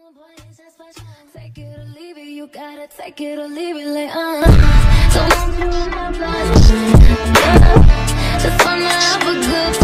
Take it or leave it, you gotta take it or leave it, like Don't want you in my blood. Just wanna have a good